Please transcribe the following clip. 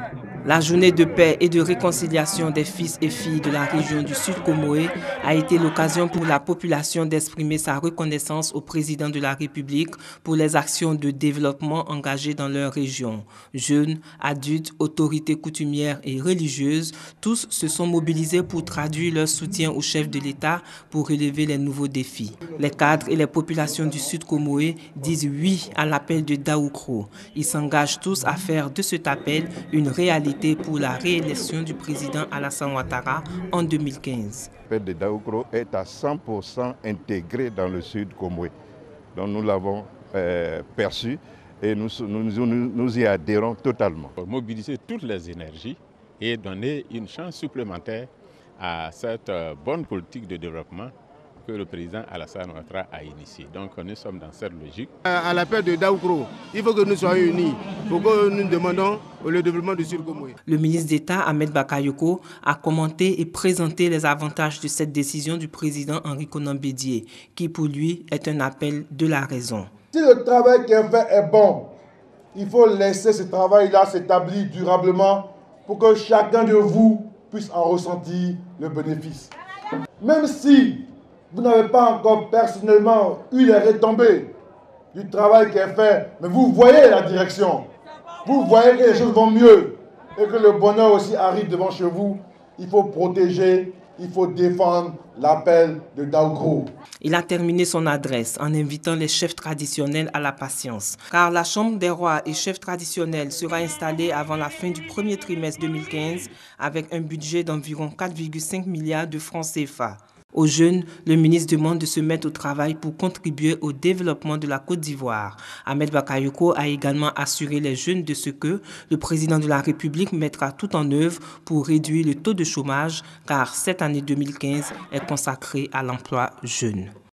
La journée de paix et de réconciliation des fils et filles de la région du Sud Comoé a été l'occasion pour la population d'exprimer sa reconnaissance au président de la République pour les actions de développement engagées dans leur région. Jeunes, adultes, autorités coutumières et religieuses, tous se sont mobilisés pour traduire leur soutien au chef de l'État pour relever les nouveaux défis. Les cadres et les populations du Sud Comoé disent oui à l'appel de Daoukro. Ils s'engagent tous à faire de cet appel une réalité pour la réélection du président Alassane Ouattara en 2015. L'appel de Daoukro est à 100% intégré dans le Sud Comoé. Donc nous l'avons perçu et nous y adhérons totalement. Mobiliser toutes les énergies et donner une chance supplémentaire à cette bonne politique de développement que le président Alassane Ouattara a initié. Donc nous sommes dans cette logique. À l'appel de Daoukro, il faut que nous soyons unis pour que nous demandons le développement du Sud Comoé. Le ministre d'État Ahmed Bakayoko a commenté et présenté les avantages de cette décision du président Henri Konan Bédié, qui pour lui est un appel de la raison. Si le travail qui est fait est bon, il faut laisser ce travail-là s'établir durablement pour que chacun de vous puisse en ressentir le bénéfice. Même si vous n'avez pas encore personnellement eu les retombées du travail qui est fait, mais vous voyez la direction. Vous voyez que les choses vont mieux et que le bonheur aussi arrive devant chez vous. Il faut protéger, il faut défendre l'appel de Daoukro. Il a terminé son adresse en invitant les chefs traditionnels à la patience, car la Chambre des rois et chefs traditionnels sera installée avant la fin du premier trimestre 2015 avec un budget d'environ 4,5 milliards de francs CFA. Aux jeunes, le ministre demande de se mettre au travail pour contribuer au développement de la Côte d'Ivoire. Ahmed Bakayoko a également assuré les jeunes de ce que le président de la République mettra tout en œuvre pour réduire le taux de chômage, car cette année 2015 est consacrée à l'emploi jeune.